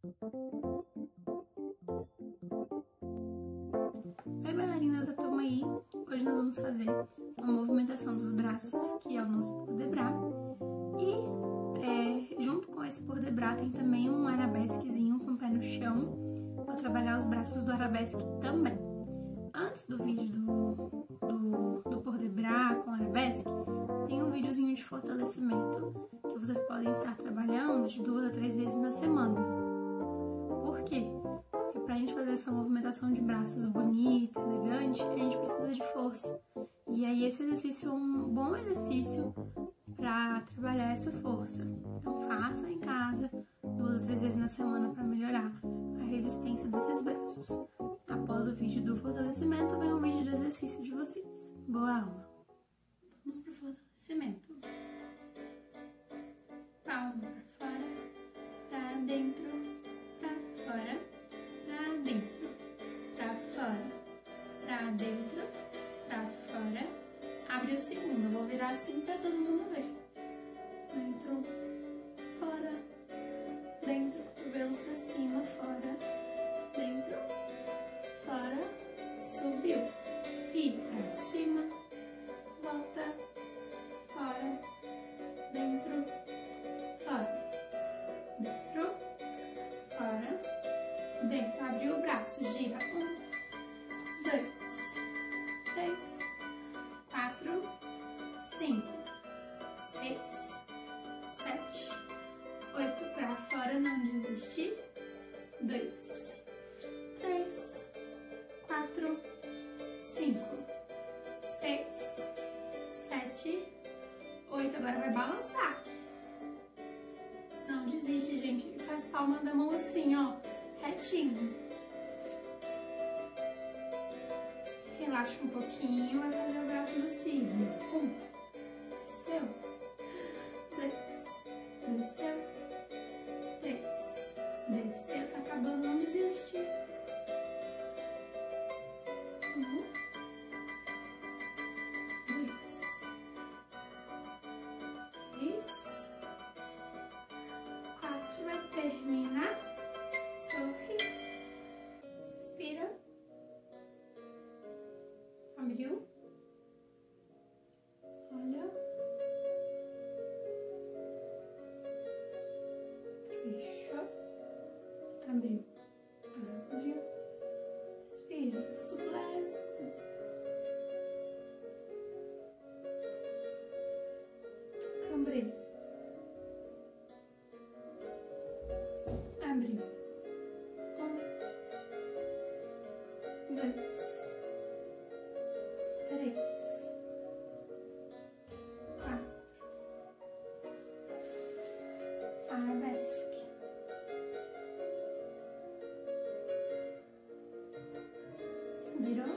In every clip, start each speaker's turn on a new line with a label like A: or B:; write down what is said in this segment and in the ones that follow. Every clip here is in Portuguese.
A: Oi, bailarinas da turma aí! Hoje nós vamos fazer uma movimentação dos braços, que é o nosso port de bras. E junto com esse port de bras tem também um arabesquezinho com o pé no chão, para trabalhar os braços do arabesque também. Antes do vídeo do port de bras com arabesque, tem um videozinho de fortalecimento que vocês podem estar trabalhando de 2 a 3 vezes na semana. Por quê? Porque pra gente fazer essa movimentação de braços bonita, elegante, a gente precisa de força. E aí esse exercício é um bom exercício para trabalhar essa força. Então façam em casa 2 a 3 vezes na semana para melhorar a resistência desses braços. Após o vídeo do fortalecimento, vem um vídeo do exercício de vocês. Boa aula! Vamos pro fortalecimento. Palma pra fora, pra dentro, pra fora, pra dentro, pra fora, pra dentro, pra fora. Abre o segundo, eu vou virar assim pra todo mundo ver. Dentro, fora, dentro, cotovelos pra cima, fora, dentro, fora, subiu. E pra cima, volta, fora, dentro, fora, dentro, fora, dentro. Abriu o braço, gira. 1, 2, 3, 4, 5, 6, 7, 8. Pra fora, não desiste. 2, 3, 4, 5, 6, 7, 8. Agora vai balançar. Não desiste, gente. Faz palma da mão assim, ó, retinho. Relaxa um pouquinho, vai fazer o braço do cisne. 1, desceu. 2, desceu. 3, desceu. Tá acabando, não desiste. 1, 2, 3, 4. Vai terminar. Sorri. Respira. Abriu. Olha. Fechou. Abriu. Abriu. Respira. Sublesse. Cambrei. Abriu. 1, 2, 3, 4. Arabesque. Virou.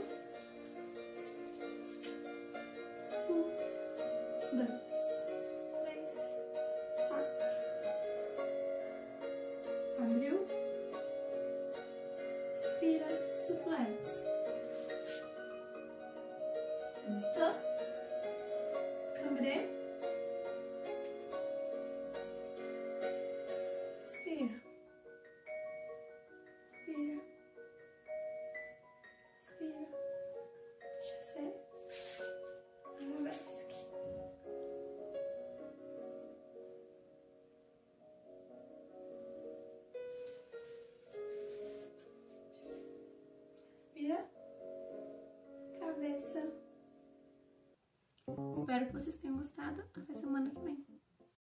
A: 1, 2, 3, 4. Abriu. Expira, suplexo. Voltou. Cambré. Respira. Respira. Respira. Deixa ser. Arabesque. Respira. Cabeça. Espero que vocês tenham gostado. Até semana que vem.